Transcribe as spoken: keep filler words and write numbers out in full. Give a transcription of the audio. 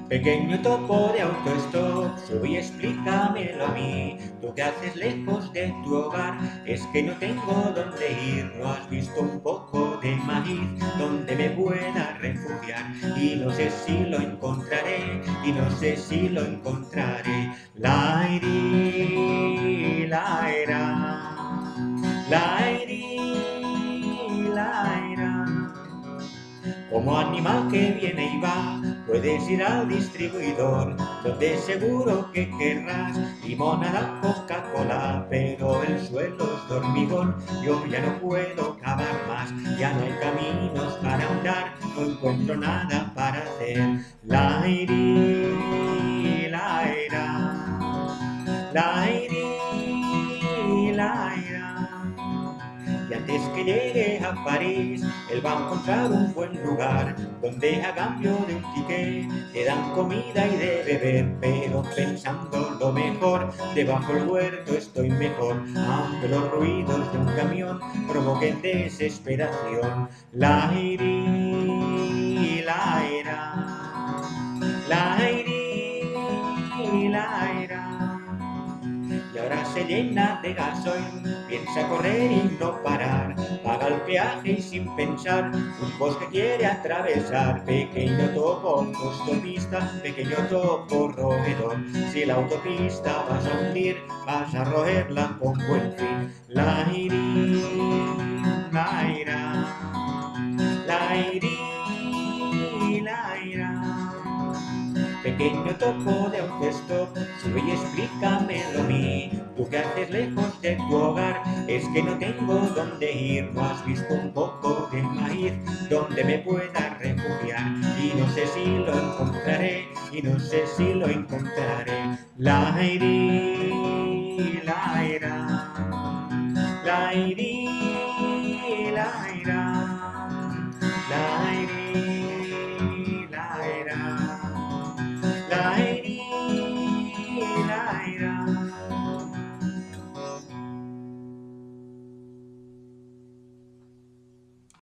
Pequeño topo de autostop, sube y explícamelo a mí. Tú que haces lejos de tu hogar, es que no tengo dónde ir. No has visto un poco de maíz donde me pueda refugiar. Y no sé si lo encontraré, y no sé si lo encontraré. La iri, la era, la iri, la era. Como animal que viene y va, puedes ir al distribuidor, donde seguro que querrás limonada, Coca-Cola, pero el suelo es de hormigón, yo ya no puedo cavar más, ya no hay caminos para andar, no encuentro nada para hacer. La iri, la era, la iri, la era. Y antes que llegue a París, él va a encontrar un buen lugar donde a cambio de un ticket te dan comida y de beber, pero pensando lo mejor, debajo del huerto estoy mejor, aunque los ruidos de un camión provoquen desesperación. La iri, la era, la iri, la era. Y ahora se llena de gasoil, piensa correr y no parar, paga el peaje y sin pensar, un bosque quiere atravesar. Pequeño topo, autopista, pequeño topo roedor, si la autopista vas a hundir, vas a roerla con buen fin. La iri, la ira, la iri, la ira. Pequeño topo de autostop, sube y explícamelo a mí. Tú que haces lejos de tu hogar, es que no tengo dónde ir. No has visto un poco de maíz donde me pueda refugiar. Y no sé si lo encontraré, y no sé si lo encontraré. La iri, la era.